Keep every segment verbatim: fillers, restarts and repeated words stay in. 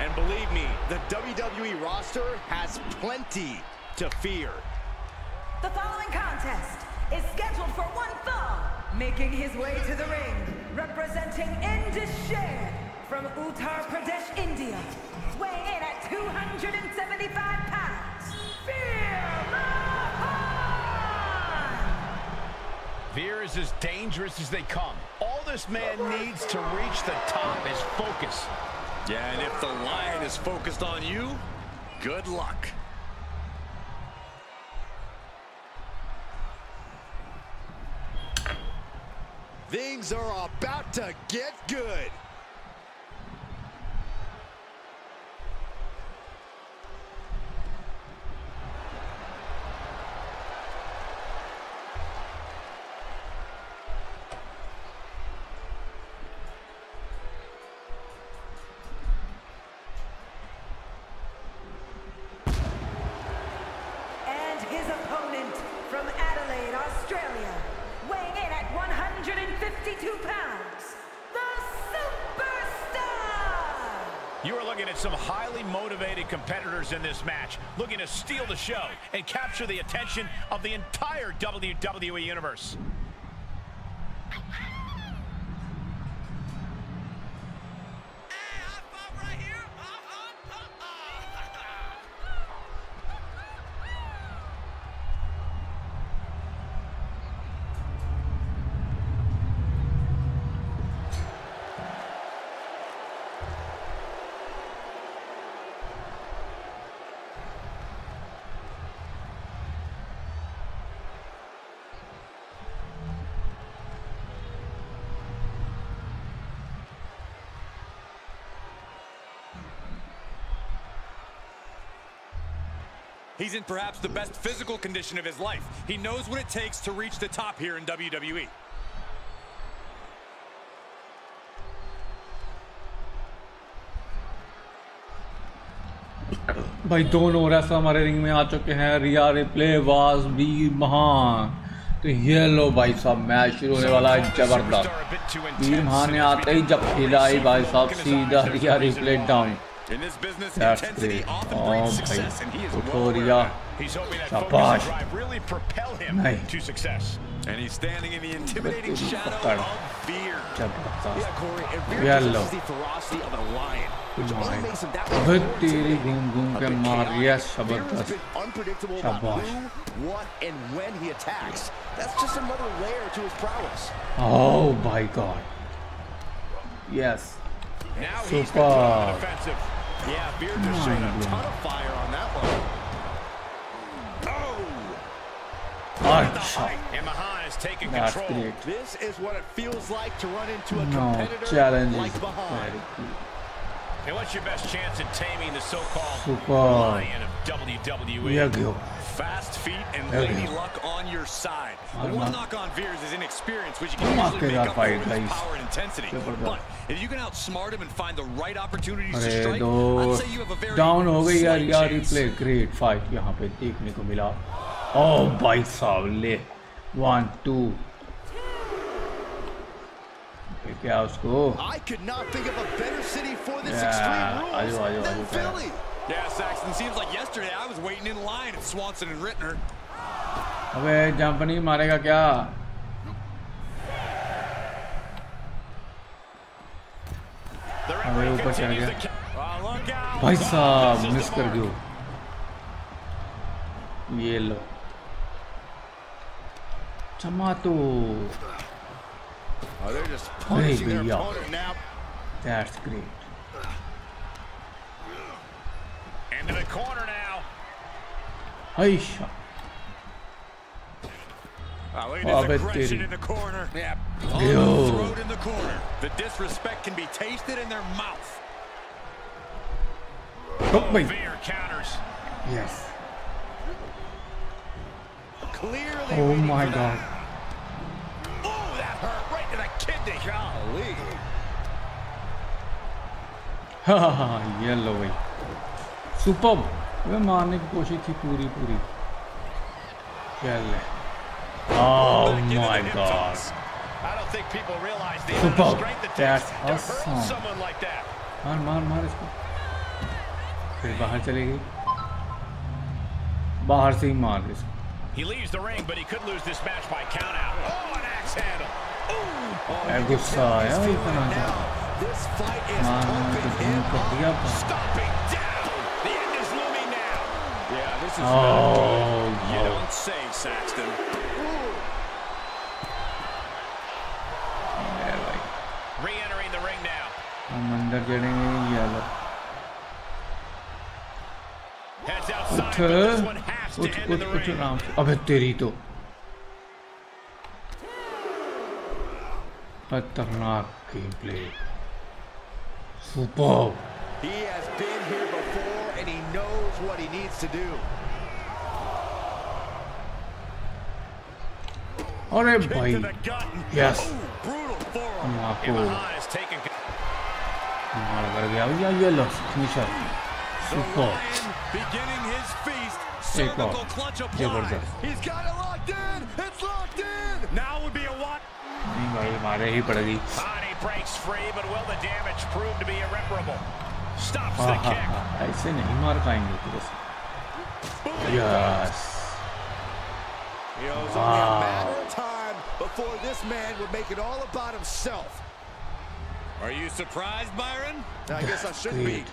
And believe me, the W W E roster has plenty to fear. The following contest is scheduled for one fall. Making his way to the ring, representing Indus from Uttar Pradesh, India. Weighing in at two hundred seventy-five pounds, Veer Mahaan! Veer is as dangerous as they come. All this man needs to reach the top is focus. Yeah, and if the Lion is focused on you, good luck. Things are about to get good. And his opponent from Adelaide, Australia, weighing in at one hundred fifty-two pounds, the Superstar! You are looking at some highly motivated competitors in this match, looking to steal the show and capture the attention of the entire W W E Universe. He's in perhaps the best physical condition of his life. He knows what it takes to reach the top here in W W E. भाई दोनों wrestler हमारे ring में आ चुके हैं. रिया replay was वीर महान. तो ये लो भाई साहब, मैच शुरू होने वाला है जबरदस्त. वीर महान ने आते ही जब खिलाई भाई साहब सीधा रिया replay down. In this business, That's intensity great. often Oh, brings भाई success, and he is उठो रिया. He's hoping that Shabash. focus and drive really propel him नहीं. to success. And he's standing in the intimidating shadow पकड़. of fear. जबरदस्त. Yeah, Corey, and Veer Yellow. possesses the ferocity of a lion, which only makes him that much अबे more तेरी घूम घूम a के bit मार chaotic. Riya. Veer is a जबरदस्त. bit unpredictable about Shabash. who, what, and when he attacks. That's just another layer to his prowess. Oh my God. Yes. Now he's Super. been put on the defensive. Yeah, Veer just showed a ton of fire on that one. Oh! अच्छा. And Mahaan is taking That's control. great. This is what it feels like to run into a No competitor challenge like is Mahaan. very good. And what's your best chance in taming the so-called Super. Lion of W W E? Yeah, go. Fast feet and Okay. lady luck on your side. The Arma. one knock on Veer is his inexperience, which he can Arma usually के make साथ up for fight, with his guys. power and intensity. जबरदस्त. But if you can outsmart him and find the right opportunities to अरे strike, दो I'd say you have a very down हो गई यार. slight यार chance. Replay great fight यहाँ पे देखने को मिला. ओ भाई साहब ले वन टू. क्या उसको. I could not think of a better city for this Yeah, extreme आजो, rules आजो, than आजो, Philly. Yeah, Saxton, seems like yesterday I was waiting in line at Swanson and Rittner. अबे jump नहीं मारेगा क्या. The अबे referee ऊपर चढ़ continues गया. the count. Oh, look out. भाई साहब Misses मिस the कर mark. गयो. ये लो चमातो. Oh, they're just punishing their भैया. opponent now. That's great. Into the corner now. Aisha. Oh, look at Oh, his bet aggression तेरी. in the corner. Yeah, on Yo. the throat in the corner. The disrespect can be tasted in their mouth. Oh, wait. Veer counters. Yes. Clearly Oh waiting my for God. that. Oh, that hurt right to the kidney. Golly. Ha ha ha. ये लो भाई. Superb. वे मारने की कोशिश थी पूरी पूरी. चल. Oh my God. I don't think people realize the Superb. amount of strength it That's takes to hurt awesome. someone like that. मार मार मार इसको. फिर बाहर चलेगी, बाहर से ही मार दे। He leaves the ring, but he could lose this match by count out. Oh, an axe handle. ऐ गुस्सा आया इतना सा। मारने को धूम कर दिया। Stomping down. The end is looming now. Yeah, this is Oh, you no. don't say, Saxton. Re-entering the ring now. हम अंदर चलेंगे ये लो। Heads उठ outside, but this one has to उठ end in उठ the उठ ring. राम। अबे तेरी तो खतरनाक game play. Super. He has been here before and he knows what he needs to do. अरे Kick भाई to the gut. Yes Ooh, brutal forearm. माँ को Ivan is taking. मार कर गया भैया ये लो finisher. Super. Beginning his feast. एक और Cervical clutch applied. जबरदस्त। He's got it locked in. It's locked in. Now would be a what? नहीं भाई मारे ही पड़ेगी। Body breaks free, but will the damage prove to be irreparable? Stops the हाँ हाँ kick. हाँ ऐसे नहीं मार पाएंगे तेरे से। Yes. You know, it's only a matter of time before this man would make it all about himself. Are you surprised, Byron? I guess I shouldn't be.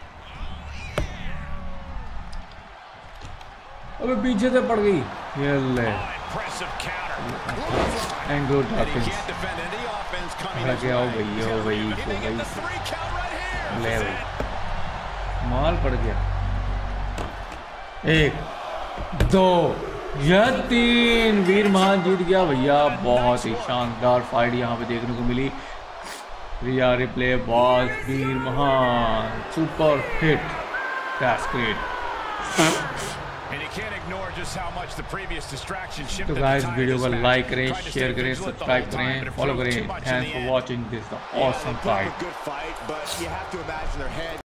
अबे पीछे से पड़ गई। ये ले। Oh, impressive counter. एंग्लो And he toppings. can't defend any offense coming अरे his क्या हो way. भाई हो भाई Can हो they get भाई the three count right here? ले This is भाई it. माल पड़ गया। एक दो या तीन। वीर महान जीत गया भैया। बहुत ही शानदार फाइट यहाँ पे देखने को मिली। रिया रिप्ले बॉस वीर महान super hit. That's great. And you can't ignore just how much the previous distraction shifted तो the guys tide of video this को match. लाइक करें, Tried to शेयर stay करें, vigilant the subscribe whole time, करें, but it follow proved करें। too much in thanks the for end. Watching this the Yeah, awesome they put up fight. a good fight, but you have to imagine their head